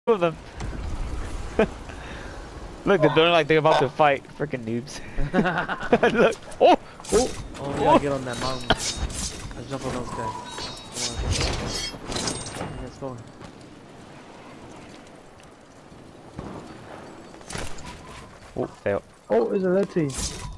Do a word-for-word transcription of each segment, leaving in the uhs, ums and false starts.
of them. Look, they're doing like they're about to fight. Freaking noobs. Look. Oh! Oh! Oh, we gotta get on that mountain. Let's jump on those guys. Come on. Let's go. Oh, fail. Oh, it's a red team.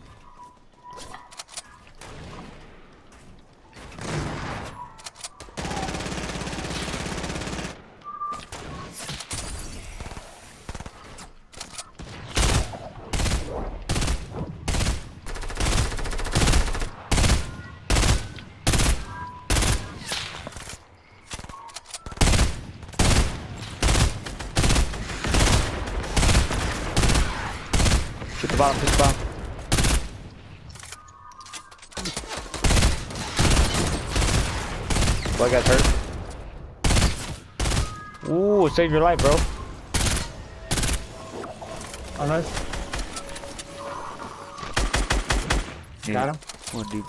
Shoot the bottom, shoot the bottom. Boy got hurt. Ooh, saved your life, bro. Oh, nice. Yeah. Got him. One dude.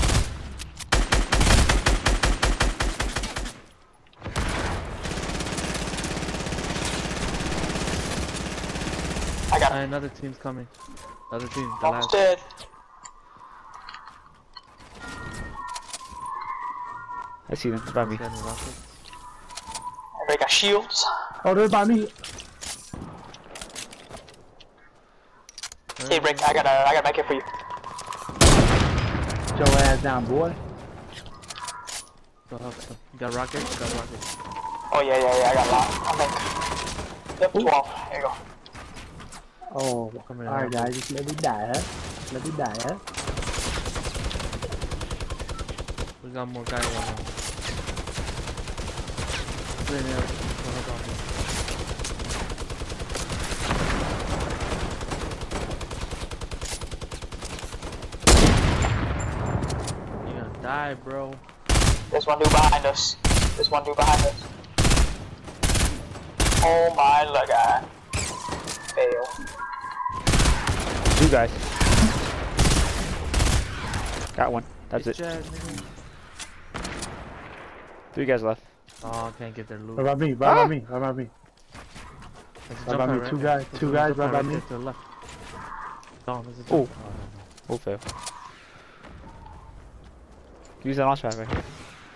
I got Uh, him. another team's coming. Another team, the Almost last. dead. I see them by me. Got any rockets? Everybody got shields. Oh, they're by me. Hey Rick, I got a, I got a medkit for you. Get your ass down, boy. Go help them. You got rockets? You got rockets. Oh yeah, yeah, yeah, I got a lot. I think. Yep, twelve. There you go. Oh, Come here, alright I'll- guys, just let me die, huh? Let me die, huh? We got more guys on them. Go help out here. You're gonna die, bro. There's one dude behind us. There's one dude behind us. Oh my god. Fail. Two guys. Got one. That's Good it. job, nigga. Three guys left. Oh, I can't get their loot. Right by me, right Ah! by me, right by me. There's a Right jump by me, pad, two right? guys, There's two a guys jump right pad by there me. to the left. Oh, there's a jump. Oh. Oh, no, no. Oh, fail. Use that launch pad right here.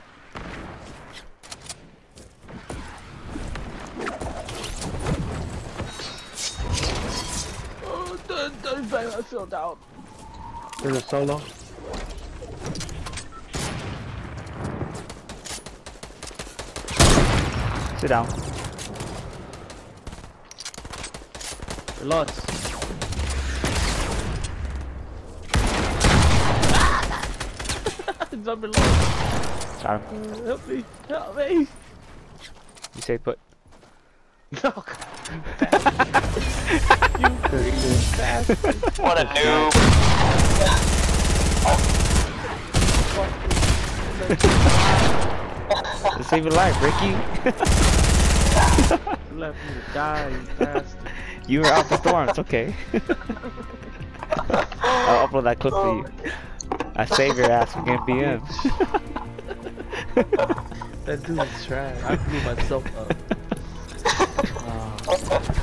Oh, dun, dun, bang, I fell down. There's a solo. Sit down. We lost. Jumping low. Got him. Uh, help me. Help me. You say put. No. You crazy bastard. What a noob. To save your life, Ricky. You left me to die, you bastard. You were out the storm. It's okay. I'll upload that clip for you. I saved your ass from getting B M. That dude's trash. I blew myself up.